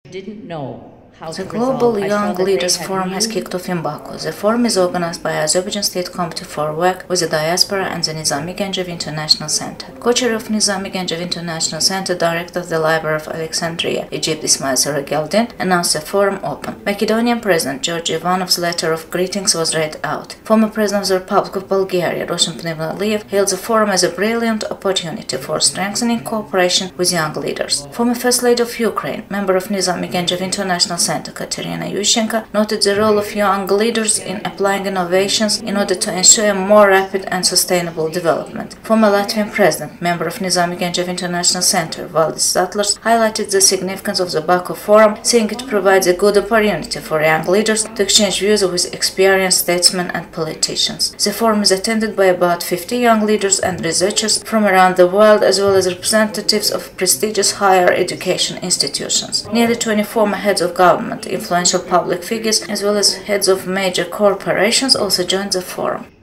didn't know how The to Global resolve. Young Leaders Forum has kicked off in Baku. The forum is organized by Azerbaijan State Committee for Work with the Diaspora and the Nizami Gencev International Center. Co-chair of Nizami Gencev International Center, Director of the Library of Alexandria, Egypt, Ismail Sarageldin, announced the forum open. Macedonian President George Ivanov's letter of greetings was read out. Former President of the Republic of Bulgaria, Roshan Plevneliev, hailed the forum as a brilliant opportunity for strengthening cooperation with young leaders. Former First Lady of Ukraine, member of Nizami Gencev International Center, Katerina Yushchenko, noted the role of young leaders in applying innovations in order to ensure a more rapid and sustainable development. Former Latvian President, member of Nizami Gencev International Center, Valdis Zatlers, highlighted the significance of the Baku Forum, saying it provides a good opportunity for young leaders to exchange views with experienced statesmen and politicians. The forum is attended by about 50 young leaders and researchers from around the world, as well as representatives of prestigious higher education institutions. Nearly 20 former heads of government, influential public figures, as well as heads of major corporations also joined the forum.